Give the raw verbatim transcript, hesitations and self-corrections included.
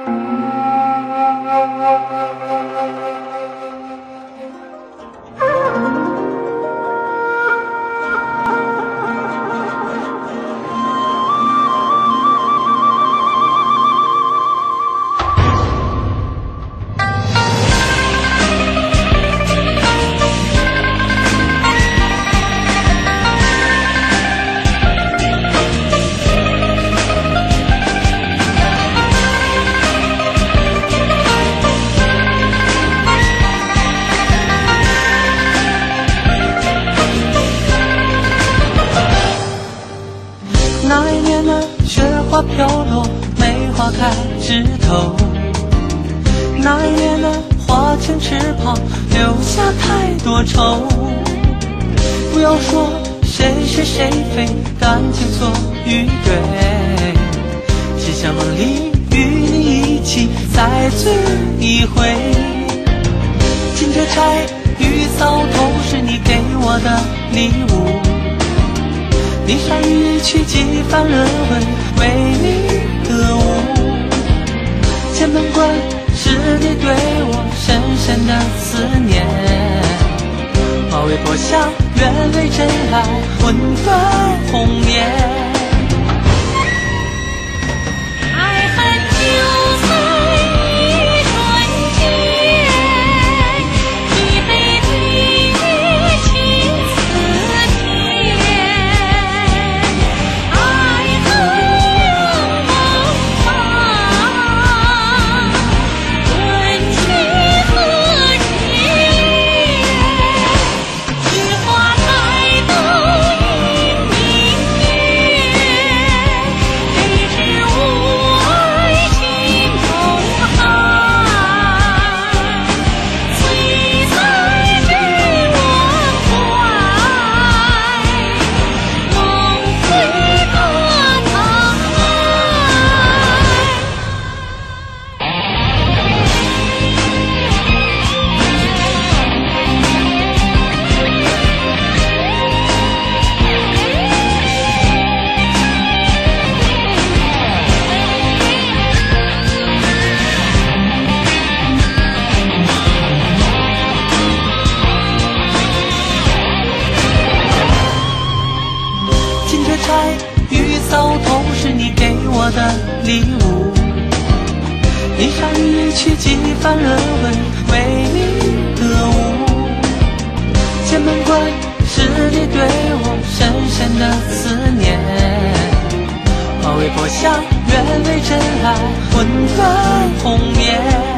那一年的雪花飘落，梅花开枝头。那一年的花前翅膀，留下太多愁。不要说谁是谁非，感情错与对，只想梦里与你一起再醉一回。金雀钗与扫头是你给我的礼物，霓裳羽衣曲几番人味，为你歌舞。剑门关是你对我深深的思念，马嵬坡下愿为真爱魂断红颜。与扫头是你给我的礼物，霓裳羽衣曲几番人味，为你歌舞。剑门关是你对我深深的思念，马嵬坡下愿为真爱魂断红颜。